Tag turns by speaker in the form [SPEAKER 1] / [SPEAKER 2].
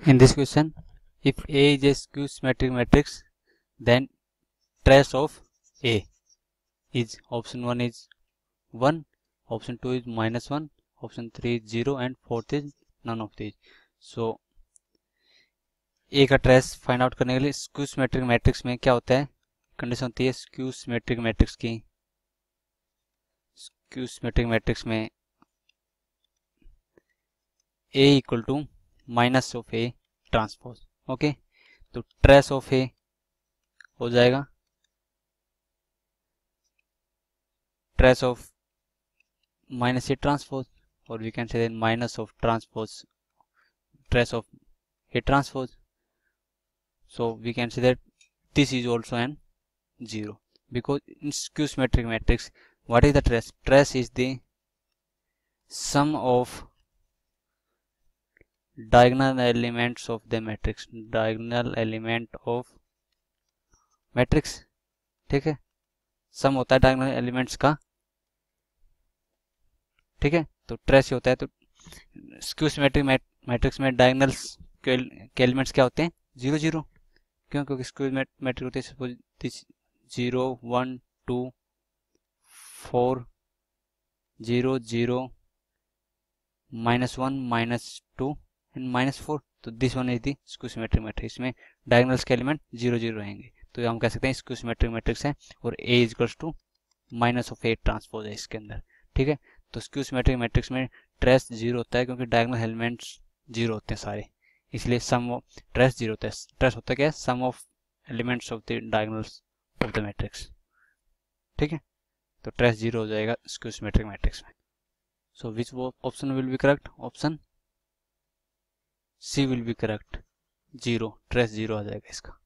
[SPEAKER 1] In this question, if A is a skew symmetric matrix, then trace of A is option 1 is 1, option 2 is -1, option 3 is 0 and fourth is none of these. So A का trace find out करने के लिए skew symmetric matrix में क्या होता है, condition होती है स्क्यू सिमेट्रिक मैट्रिक्स की। स्क्यू सिमेट्रिक मैट्रिक्स में A equal to minus of A transpose. Okay, तो ट्रेस ऑफ A हो जाएगा trace of minus A transpose, और we can say then minus of transpose trace of A transpose. So we can say that this is also an 0, because in skew symmetric matrix, what is the trace? Trace is the sum of diagonal elements of the matrix. Diagonal element of matrix, ठीक है, सम होता है diagonal elements का, ठीक है। तो trace होता है, तो स्क्यू सिमेट्रिक मैट्रिक्स में डायगोनल्स के एलिमेंट्स क्या होते हैं? 0 0। क्यों? क्योंकि स्क्यू मैट्रिक्स होते हैं सपोज 0 1 2 4 0 0 -1 -2 एंड -4। तो this one is the skew symmetric matrix में डायगोनल्स के एलिमेंट 0 0 रहेंगे, तो हम कह सकते हैं स्क्यू सिमेट्रिक मैट्रिक्स है, और A equals to minus of A transpose है इसके अंदर, ठीक है। तो स्क्यू सिमेट्रिक मैट्रिक्स में ट्रेस 0 होता है, क्योंकि डायगोनल एलिमेंट्स 0 होते हैं सारे, इसलिए सम ऑफ ट्रेस 0 होता है। ट्रेस होता है क्या? Sum of elements of the diagonals of the matrix, ठीक है। तो ट्रेस 0 हो जाएगा स्क्यू सिमेट्रिक मैट्रिक्स में। So which option will be correct? Option C will be correct, 0, trace 0 आ जाएगा इसका।